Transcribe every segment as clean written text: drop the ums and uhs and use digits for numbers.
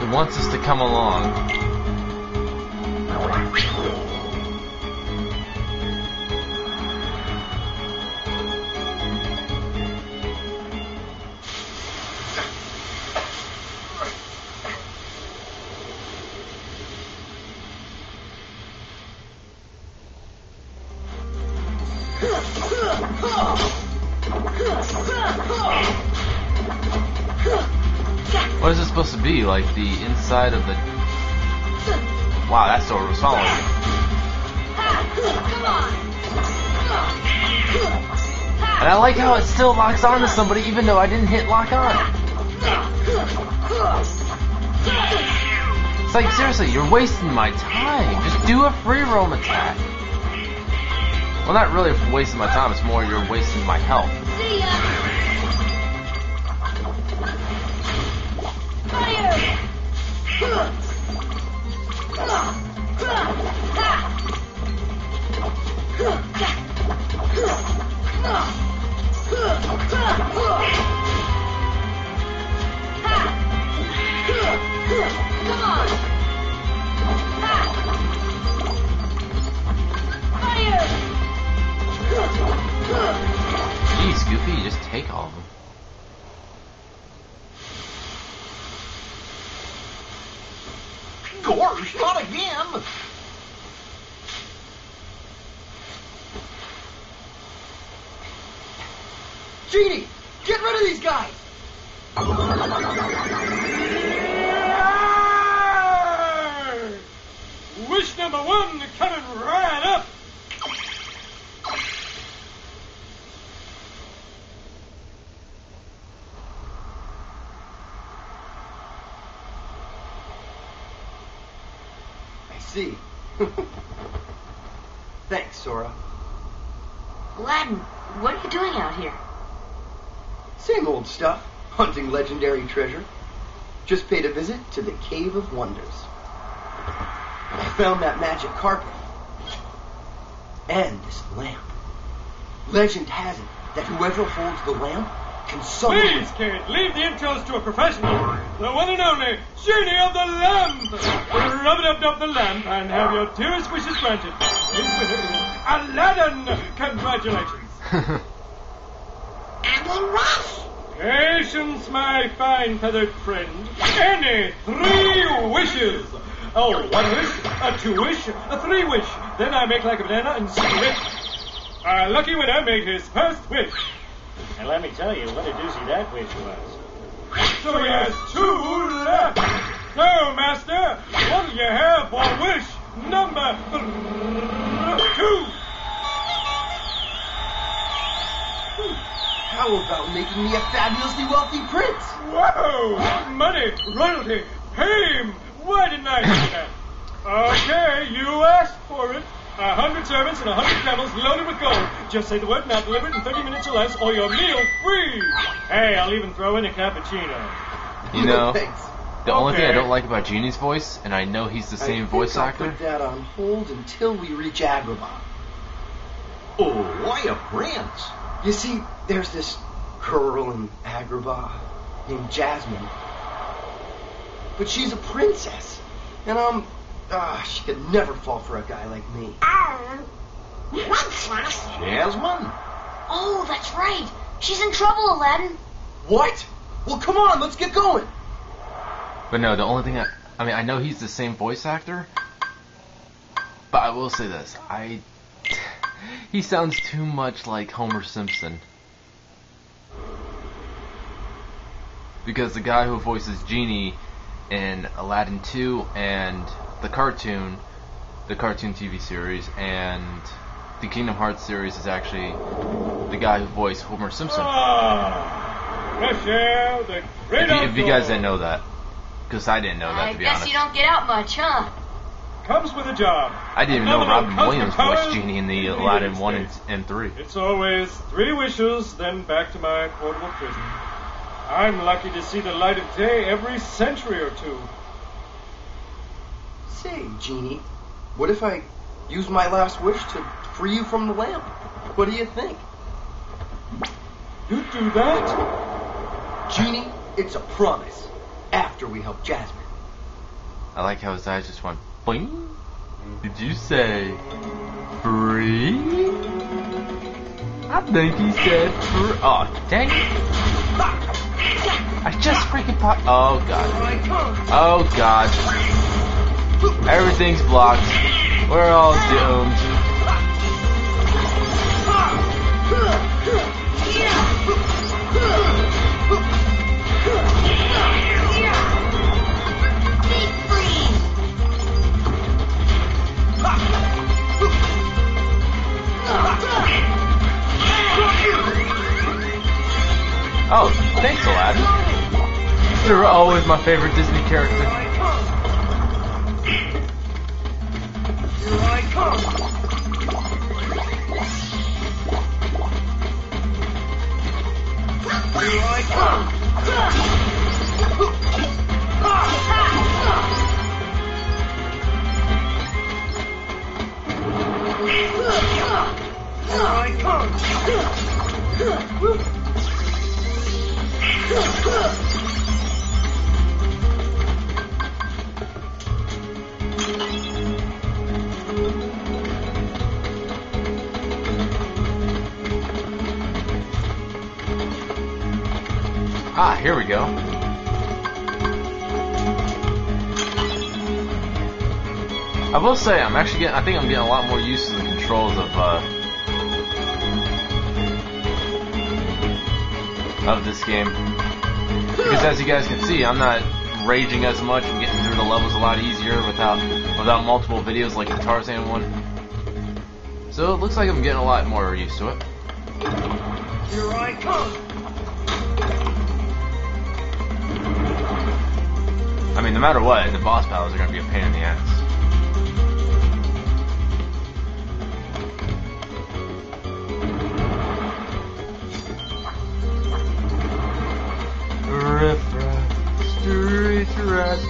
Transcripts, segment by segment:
wants us to come along. What is this supposed to be? Like the inside of the... Wow, that Sora was following me. And I like how it still locks on to somebody even though I didn't hit lock on. It's like, seriously, you're wasting my time. Just do a free roam attack. Well, not really wasting my time, it's more you're wasting my health. See ya! Fire! Come on! Fire! Jeez, Goofy, you just take all of them. Gosh, not again! Genie, get rid of these guys! Wish number one coming right up! See. Thanks, Sora. Aladdin, what are you doing out here? Same old stuff. Hunting legendary treasure. Just paid a visit to the Cave of Wonders. I found that magic carpet. And this lamp. Legend has it that whoever holds the lamp can summon... Please, kid, leave the intros to a professional. The one and only Genie of the Lamp. Rub it up the lamp and have your dearest wishes granted. Aladdin, congratulations. Patience, my fine feathered friend. Any 3 wishes. Oh, 1 wish, a 2 wish, a 3 wish. Then I make like a banana and split. Our lucky winner made his first wish. And let me tell you what a doozy that wish was. So he has 2 left. So, Master, what do you have for wish number 2? How about making me a fabulously wealthy prince? Whoa! Money, royalty, fame! Why didn't I do that? Okay, you asked for it. 100 servants and 100 camels loaded with gold. Just say the word and I'll deliver it in 30 minutes or less, or your meal free. Hey, I'll even throw in a cappuccino. You know, Thanks. the only thing I don't like about Genie's voice, and I know he's the same voice actor. Put that on hold until we reach Agrabah. Oh, why a prince? You see, there's this girl in Agrabah named Jasmine. But she's a princess. And she could never fall for a guy like me. Princess? Jasmine? Oh, that's right. She's in trouble, Aladdin. What? Well, come on, let's get going. But no, the only thing I mean, I know he's the same voice actor, but I will say this. He sounds too much like Homer Simpson. Because the guy who voices Genie in Aladdin 2 and the cartoon TV series, and the Kingdom Hearts series is actually the guy who voiced Homer Simpson. Fresh air, the great If you guys didn't know that. Because I didn't know that, I to be guess honest. you don't get out much, huh? Comes with a job. I didn't even know Phenomenal Robin Williams cosmic voiced powers Genie in the in the Aladdin United 1 States. and 3. It's always 3 wishes, then back to my portable prison. I'm lucky to see the light of day every century or 2. Say, Genie, what if I use my last wish to free you from the lamp? What do you think? You'd do that? Genie, it's a promise. After we help Jasmine. I like how his eyes just went boing. Did you say free? I think he said free. Oh, dang it. I just freaking popped. Oh, God. Oh, God. Everything's blocked. We're all doomed. Oh, thanks, Aladdin. You're always my favorite Disney character. Here I come. Here I come. Here I come. Ah, here we go. I will say, I think I'm getting a lot more used to the controls of this game. Because as you guys can see, I'm not raging as much. I'm getting through the levels a lot easier without multiple videos like the Tarzan one. So it looks like I'm getting a lot more used to it. Here I come. I mean, no matter what, the boss battles are going to be a pain in the ass. Street rat.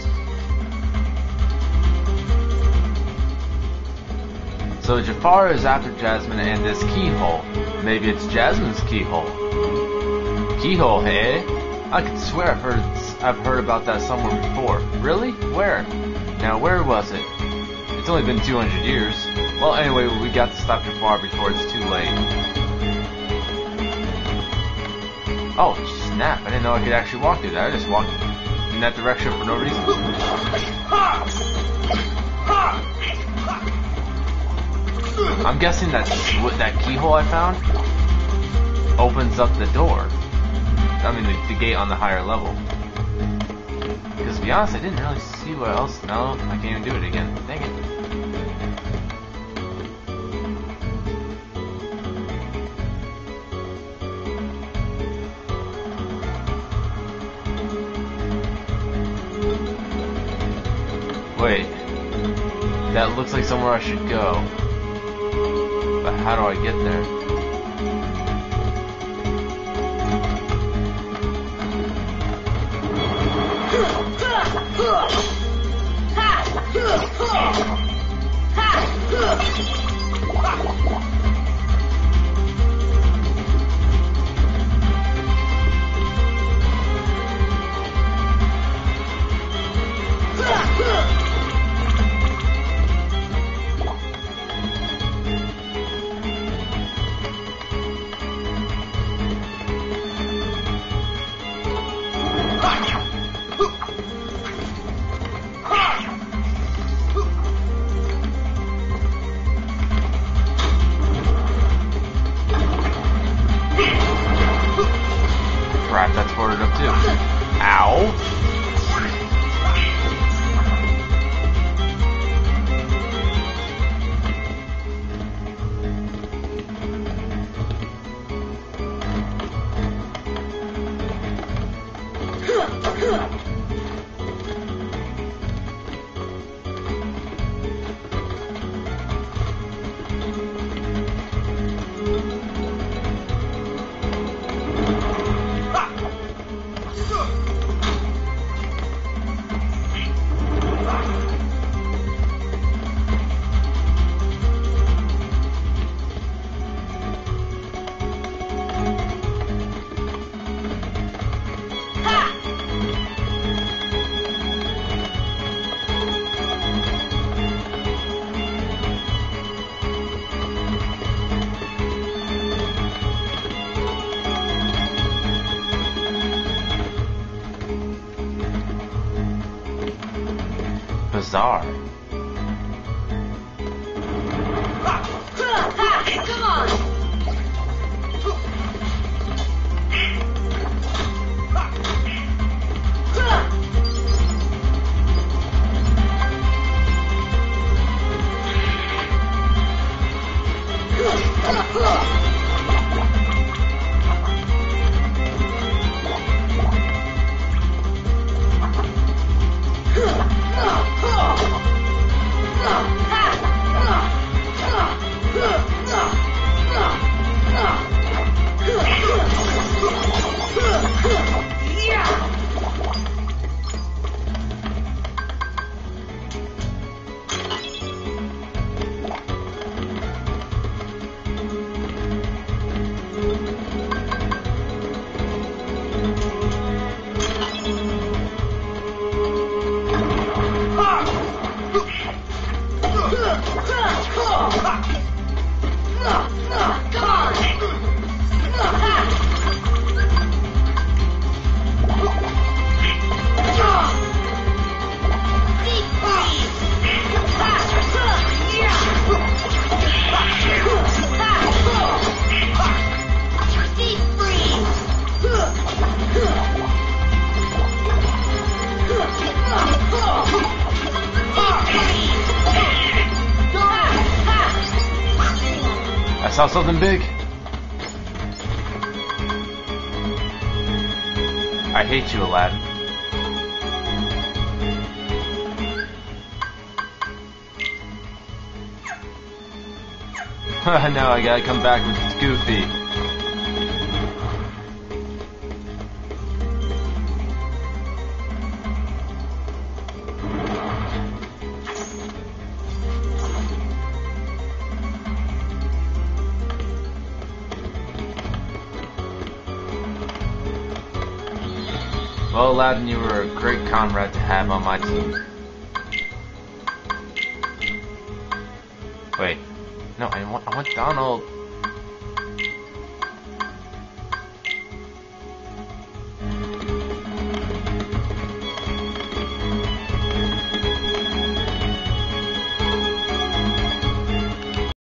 So Jafar is after Jasmine and this keyhole. Maybe it's Jasmine's keyhole. Keyhole, hey? I could swear I've heard about that somewhere before. Really? Where? Now, where was it? It's only been 200 years. Well, anyway, we got to stop Jafar before it's too late. Oh, snap. I didn't know I could actually walk through that. I just walked in that direction for no reason. I'm guessing that keyhole I found opens up the door. I mean, the gate on the higher level. Because to be honest, I didn't really see what else. No, I can't even do it again. Dang it. Wait. That looks like somewhere I should go. But how do I get there? Crap, that's boarded up too. Ow! bizarre. Come on! I saw something big. I hate you, Aladdin. Now I gotta come back with Goofy. Well, Aladdin, you were a great comrade to have on my team. Wait, no, I want Donald.